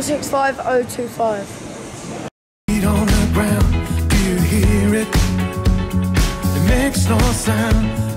465025. Feet on the ground, do you hear it? It makes no sound.